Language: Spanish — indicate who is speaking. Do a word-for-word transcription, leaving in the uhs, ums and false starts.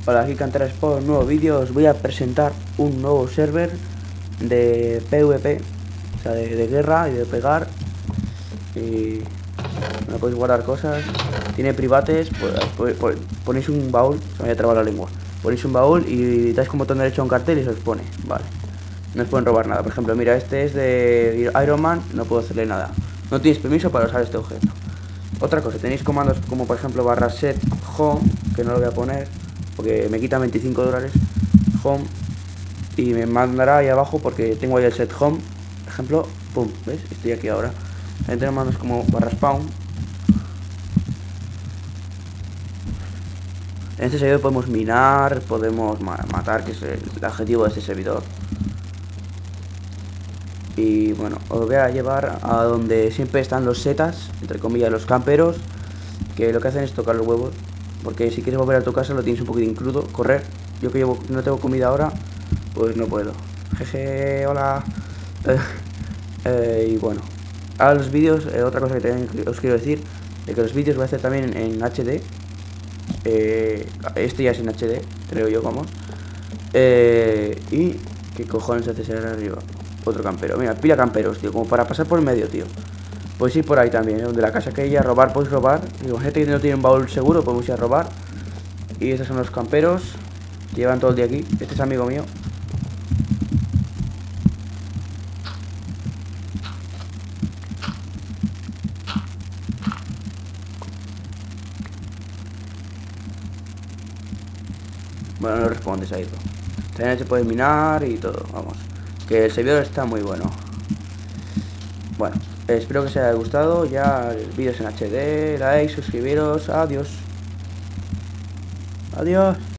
Speaker 1: Hola, aquí Cantera Sport, un nuevo vídeo. Os voy a presentar un nuevo server de PvP, o sea, de, de guerra y de pegar. Y no podéis guardar cosas. Tiene privates, pues, pues, ponéis un baúl, se me había trabado la lengua. Ponéis un baúl y dais con botón derecho a un cartel y se os pone, vale. No os pueden robar nada. Por ejemplo, mira, este es de Iron Man, no puedo hacerle nada. No tienes permiso para usar este objeto. Otra cosa, tenéis comandos como por ejemplo barra set home, que no lo voy a poner porque me quita veinticinco dólares, home, y me mandará ahí abajo porque tengo ahí el set home, por ejemplo, pum, ¿ves? Estoy aquí ahora. También tenemos mandos como barra spawn. En este servidor podemos minar, podemos matar, que es el objetivo de este servidor. Y bueno, os voy a llevar a donde siempre están los setas, entre comillas los camperos, que lo que hacen es tocar los huevos. Porque si quieres volver a tu casa lo tienes un poquito crudo, correr. Yo que llevo, no tengo comida ahora, pues no puedo. Jeje, hola. Eh, eh, y bueno, ahora los vídeos, eh, otra cosa que también os quiero decir, de que los vídeos voy a hacer también en, en H D. Eh, este ya es en H D, creo yo, vamos. Eh, y qué cojones hace ese arriba. Otro campero, mira, pila camperos, tío, como para pasar por el medio, tío. Podéis ir por ahí también, ¿eh? Donde la casa que hay a robar, podéis robar. Digo, gente que no tiene un baúl seguro, podemos ir a robar. Y estos son los camperos que llevan todo el día aquí. Este es amigo mío. Bueno, no respondes a eso. También se puede minar y todo, vamos. Que el servidor está muy bueno. Bueno, espero que os haya gustado. Ya el vídeo es en H D, like, suscribiros, adiós. Adiós.